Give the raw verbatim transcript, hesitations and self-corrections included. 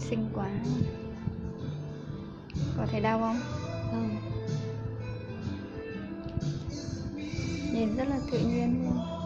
Xinh quá. Có thấy đau không? Không. Nhìn rất là tự nhiên luôn.